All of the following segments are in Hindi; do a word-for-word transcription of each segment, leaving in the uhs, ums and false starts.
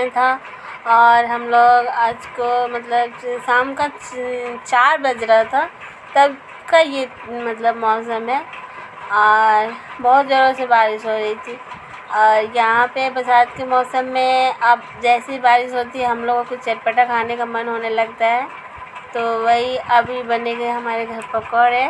था और हम लोग आज को मतलब शाम का चार बज रहा था तब का ये मतलब मौसम है और बहुत ज़ोरों से बारिश हो रही थी। और यहाँ पे बरसात के मौसम में अब जैसी बारिश होती है हम लोगों को चटपटा खाने का मन होने लगता है, तो वही अभी बनेंगे हमारे घर पकौड़े।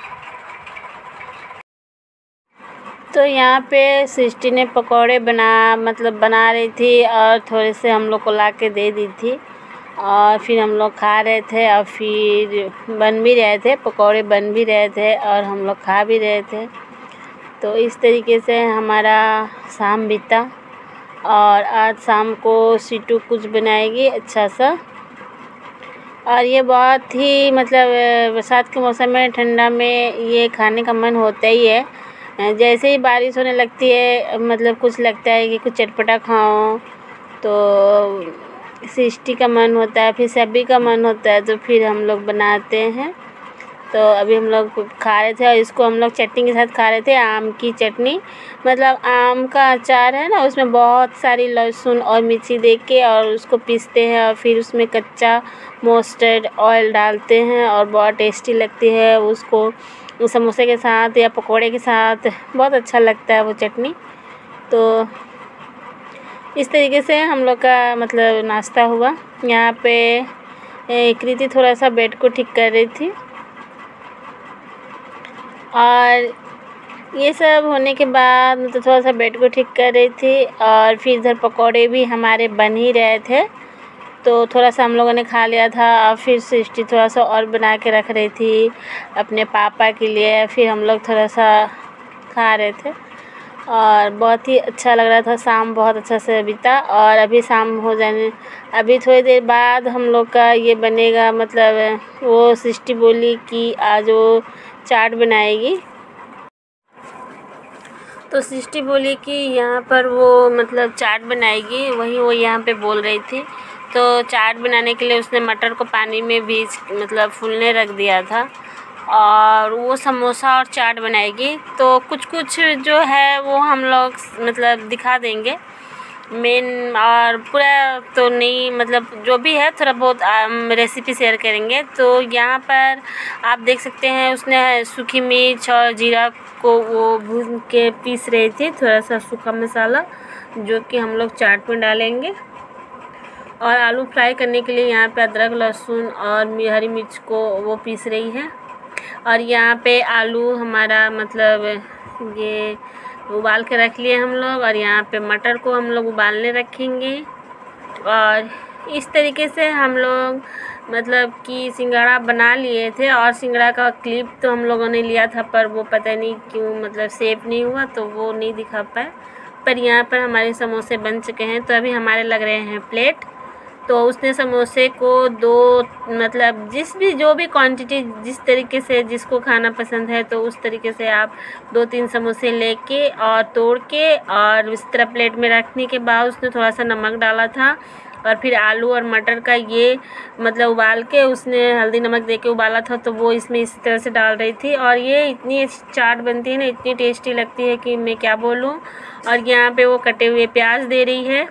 तो यहाँ पे सृष्टि ने पकौड़े बना मतलब बना रही थी और थोड़े से हम लोग को ला के दे दी थी और फिर हम लोग खा रहे थे और फिर बन भी रहे थे, पकौड़े बन भी रहे थे और हम लोग खा भी रहे थे। तो इस तरीके से हमारा शाम बीता और आज शाम को सीटू कुछ बनाएगी अच्छा सा। और ये बहुत ही मतलब बरसात के मौसम में ठंडा में ये खाने का मन होता ही है। जैसे ही बारिश होने लगती है मतलब कुछ लगता है कि कुछ चटपटा खाओ, तो सृष्टि का मन होता है, फिर सभी का मन होता है, तो फिर हम लोग बनाते हैं। तो अभी हम लोग खा रहे थे और इसको हम लोग चटनी के साथ खा रहे थे, आम की चटनी। मतलब आम का अचार है ना, उसमें बहुत सारी लहसुन और मिर्ची दे के और उसको पीसते हैं और फिर उसमें कच्चा मस्टर्ड ऑयल डालते हैं और बहुत टेस्टी लगती है। उसको समोसे के साथ या पकोड़े के साथ बहुत अच्छा लगता है वो चटनी। तो इस तरीके से हम लोग का मतलब नाश्ता हुआ। यहाँ पे कृति थोड़ा सा बेड को ठीक कर रही थी और ये सब होने के बाद मतलब थोड़ा सा बेड को ठीक कर रही थी और फिर इधर पकोड़े भी हमारे बन ही रहे थे, तो थोड़ा सा हम लोगों ने खा लिया था और फिर सृष्टि थोड़ा सा और बना के रख रही थी अपने पापा के लिए। फिर हम लोग थोड़ा सा खा रहे थे और बहुत ही अच्छा लग रहा था। शाम बहुत अच्छा से बीता और अभी शाम हो जाने अभी थोड़ी देर बाद हम लोग का ये बनेगा। मतलब वो सृष्टि बोली कि आज वो चाट बनाएगी, तो सृष्टि बोली कि यहाँ पर वो मतलब चाट बनाएगी, वही वो यहाँ पे बोल रही थी। तो चाट बनाने के लिए उसने मटर को पानी में भीज मतलब फूलने रख दिया था और वो समोसा और चाट बनाएगी। तो कुछ कुछ जो है वो हम लोग मतलब दिखा देंगे, मेन और पूरा तो नहीं, मतलब जो भी है थोड़ा बहुत रेसिपी शेयर करेंगे। तो यहाँ पर आप देख सकते हैं उसने सूखी मिर्च और जीरा को वो भून के पीस रही थी, थोड़ा सा सूखा मसाला जो कि हम लोग चाट में डालेंगे। और आलू फ्राई करने के लिए यहाँ पे अदरक लहसुन और हरी मिर्च को वो पीस रही है। और यहाँ पे आलू हमारा मतलब ये उबाल के रख लिए हम लोग और यहाँ पे मटर को हम लोग उबालने रखेंगे। और इस तरीके से हम लोग मतलब कि सिंघाड़ा बना लिए थे और सिंघाड़ा का क्लिप तो हम लोगों ने लिया था पर वो पता नहीं क्यों मतलब सेव नहीं हुआ, तो वो नहीं दिखा पाए। पर यहाँ पर हमारे समोसे बन चुके हैं, तो अभी हमारे लग रहे हैं प्लेट। तो उसने समोसे को दो मतलब जिस भी जो भी क्वांटिटी जिस तरीके से जिसको खाना पसंद है तो उस तरीके से आप दो तीन समोसे लेके और तोड़ के और इस तरह प्लेट में रखने के बाद उसने थोड़ा सा नमक डाला था और फिर आलू और मटर का ये मतलब उबाल के उसने हल्दी नमक दे के उबाला था, तो वो इसमें इस तरह से डाल रही थी। और ये इतनी चाट बनती है ना, इतनी टेस्टी लगती है कि मैं क्या बोलूँ। और यहाँ पे वो कटे हुए प्याज दे रही है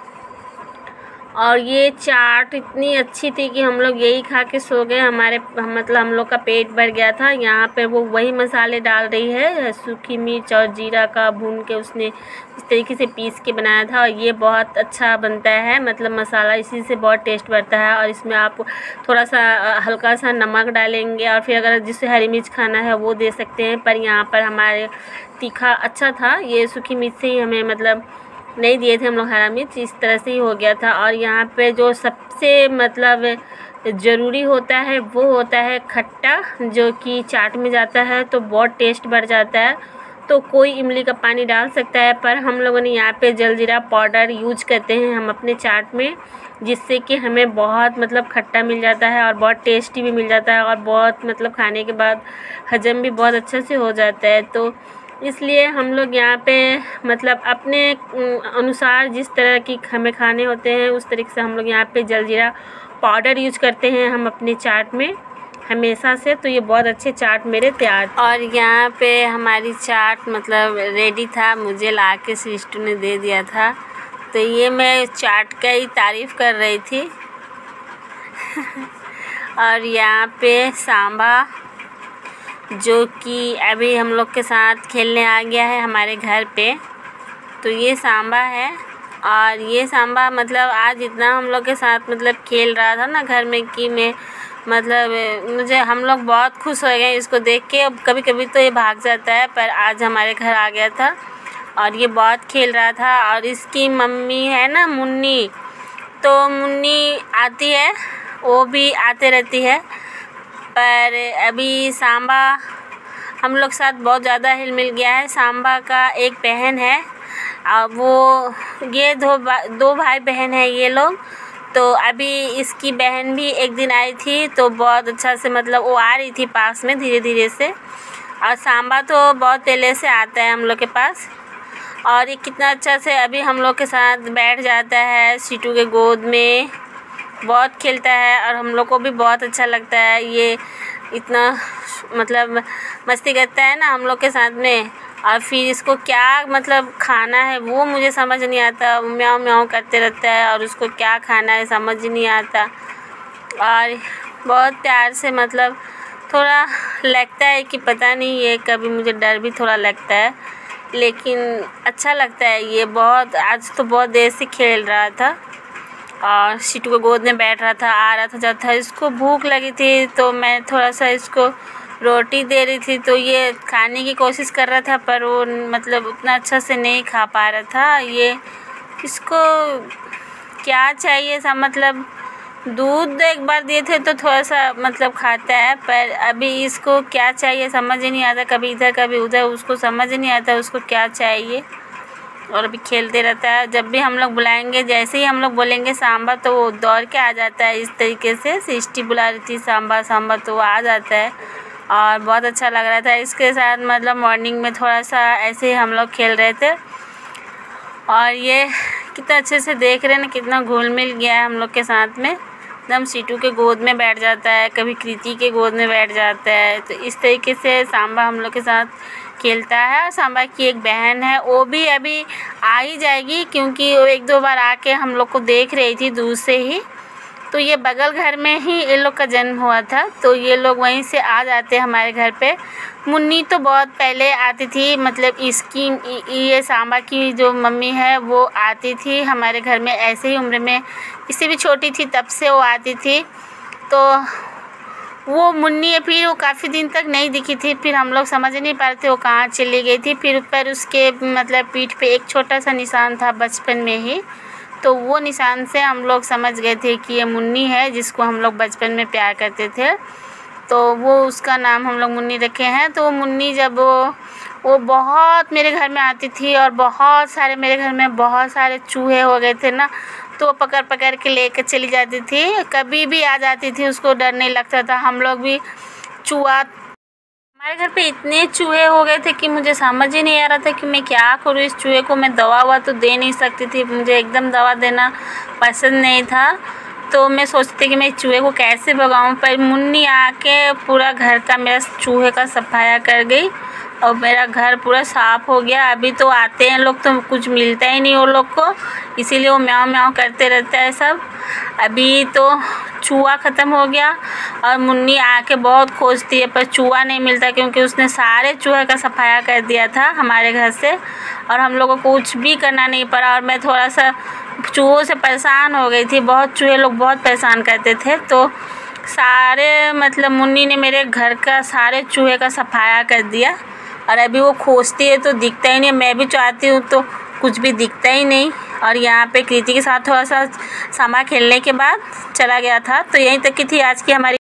और ये चाट इतनी अच्छी थी कि हम लोग यही खा के सो गए। हमारे मतलब हम लोग का पेट भर गया था। यहाँ पे वो वही मसाले डाल रही है, सूखी मिर्च और जीरा का भून के उसने इस तरीके से पीस के बनाया था और ये बहुत अच्छा बनता है। मतलब मसाला इसी से बहुत टेस्ट बढ़ता है। और इसमें आप थोड़ा सा हल्का सा नमक डालेंगे और फिर अगर जिसे हरी मिर्च खाना है वो दे सकते हैं, पर यहाँ पर हमारे तीखा अच्छा था, ये सूखी मिर्च से ही हमें मतलब नहीं दिए थे हम लोग हरा मिर्च, इस तरह से ही हो गया था। और यहाँ पे जो सबसे मतलब ज़रूरी होता है वो होता है खट्टा, जो कि चाट में जाता है तो बहुत टेस्ट बढ़ जाता है। तो कोई इमली का पानी डाल सकता है, पर हम लोगों ने यहाँ पे जलजीरा पाउडर यूज करते हैं हम अपने चाट में, जिससे कि हमें बहुत मतलब खट्टा मिल जाता है और बहुत टेस्टी भी मिल जाता है और बहुत मतलब खाने के बाद हजम भी बहुत अच्छे से हो जाता है। तो इसलिए हम लोग यहाँ पे मतलब अपने अनुसार जिस तरह की हमें खाने होते हैं उस तरीके से हम लोग यहाँ पे जलजीरा पाउडर यूज करते हैं हम अपने चाट में हमेशा से। तो ये बहुत अच्छे चाट मेरे तैयार। और यहाँ पे हमारी चाट मतलब रेडी था, मुझे ला के सृष्टि ने दे दिया था। तो ये मैं चाट का ही तारीफ़ कर रही थी। और यहाँ पे सांबा जो कि अभी हम लोग के साथ खेलने आ गया है हमारे घर पे। तो ये सांबा है और ये सांबा मतलब आज इतना हम लोग के साथ मतलब खेल रहा था ना घर में कि मैं मतलब मुझे हम लोग बहुत खुश हो गए इसको देख के। अब कभी कभी तो ये भाग जाता है, पर आज हमारे घर आ गया था और ये बहुत खेल रहा था। और इसकी मम्मी है ना मुन्नी, तो मुन्नी आती है, वो भी आते रहती है। पर अभी सांबा हम लोग साथ बहुत ज़्यादा हिल मिल गया है। सांबा का एक बहन है, वो ये दो दो भाई बहन है ये लोग। तो अभी इसकी बहन भी एक दिन आई थी, तो बहुत अच्छा से मतलब वो आ रही थी पास में धीरे धीरे से। और सांबा तो बहुत पहले से आता है हम लोग के पास और ये कितना अच्छा से अभी हम लोग के साथ बैठ जाता है सीटू के गोद में, बहुत खेलता है और हम लोग को भी बहुत अच्छा लगता है। ये इतना मतलब मस्ती करता है ना हम लोग के साथ में। और फिर इसको क्या मतलब खाना है वो मुझे समझ नहीं आता, म्याऊं म्याऊं करते रहता है और उसको क्या खाना है समझ नहीं आता। और बहुत प्यार से मतलब थोड़ा लगता है कि पता नहीं, ये कभी मुझे डर भी थोड़ा लगता है, लेकिन अच्छा लगता है। ये बहुत आज तो बहुत देर से खेल रहा था और सीटू को गोद में बैठ रहा था, आ रहा था जाता था। इसको भूख लगी थी तो मैं थोड़ा सा इसको रोटी दे रही थी, तो ये खाने की कोशिश कर रहा था, पर वो मतलब उतना अच्छा से नहीं खा पा रहा था। ये इसको क्या चाहिए सा मतलब दूध एक बार दिए थे तो थोड़ा सा मतलब खाता है, पर अभी इसको क्या चाहिए समझ ही नहीं आता, कभी इधर कभी उधर, उसको समझ ही नहीं आता उसको क्या चाहिए। और अभी खेलते रहता है। जब भी हम लोग बुलाएंगे, जैसे ही हम लोग बोलेंगे सांबा, तो वो दौड़ के आ जाता है। इस तरीके से सृष्टि बुला रही थी सांबा सांबा, तो वो आ जाता है और बहुत अच्छा लग रहा था इसके साथ। मतलब मॉर्निंग में थोड़ा सा ऐसे ही हम लोग खेल रहे थे और ये कितना अच्छे से देख रहे हैं ना, कितना घुल मिल गया है हम लोग के साथ में। एकदम सीटू के गोद में बैठ जाता है, कभी कृति के गोद में बैठ जाता है। तो इस तरीके से सांबा हम लोग के साथ खेलता है। सांबा की एक बहन है, वो भी अभी आ ही जाएगी, क्योंकि वो एक दो बार आके हम लोग को देख रही थी दूर से ही। तो ये बगल घर में ही ये लोग का जन्म हुआ था, तो ये लोग वहीं से आ जाते हैं हमारे घर पे। मुन्नी तो बहुत पहले आती थी, मतलब इसकी ये सांबा की जो मम्मी है वो आती थी हमारे घर में, ऐसे ही उम्र में इससे भी छोटी थी तब से वो आती थी। तो वो मुन्नी फिर वो काफ़ी दिन तक नहीं दिखी थी, फिर हम लोग समझ नहीं पा रहे थे वो कहाँ चली गई थी। फिर ऊपर उसके मतलब पीठ पे एक छोटा सा निशान था बचपन में ही, तो वो निशान से हम लोग समझ गए थे कि ये मुन्नी है, जिसको हम लोग बचपन में प्यार करते थे। तो वो उसका नाम हम लोग मुन्नी रखे हैं। तो मुन्नी जब वो वो बहुत मेरे घर में आती थी और बहुत सारे मेरे घर में बहुत सारे चूहे हो गए थे ना, तो वो पकड़ पकड़ के लेकर चली जाती थी। कभी भी आ जाती थी, उसको डर नहीं लगता था। हम लोग भी चूहा, हमारे घर पे इतने चूहे हो गए थे कि मुझे समझ ही नहीं आ रहा था कि मैं क्या करूँ इस चूहे को। मैं दवा हुआ तो दे नहीं सकती थी, मुझे एकदम दवा देना पसंद नहीं था। तो मैं सोचती कि मैं इस चूहे को कैसे भगाऊँ, पर मुन्नी आके पूरा घर का मेरा चूहे का सफाया कर गई और मेरा घर पूरा साफ़ हो गया। अभी तो आते हैं लोग तो कुछ मिलता ही नहीं वो लोग को, इसीलिए वो म्याऊं म्याऊं करते रहता है सब। अभी तो चूहा ख़त्म हो गया और मुन्नी आके बहुत खोजती है, पर चूहा नहीं मिलता, क्योंकि उसने सारे चूहे का सफाया कर दिया था हमारे घर से और हम लोगों को कुछ भी करना नहीं पड़ा। और मैं थोड़ा सा चूहों से परेशान हो गई थी, बहुत चूहे लोग बहुत परेशान करते थे। तो सारे मतलब मुन्नी ने मेरे घर का सारे चूहे का सफाया कर दिया और अभी वो खोजती है तो दिखता ही नहीं। मैं भी चाहती हूँ तो कुछ भी दिखता ही नहीं। और यहाँ पे कृति के साथ थोड़ा सा समा खेलने के बाद चला गया था। तो यहीं तक की थी आज की हमारी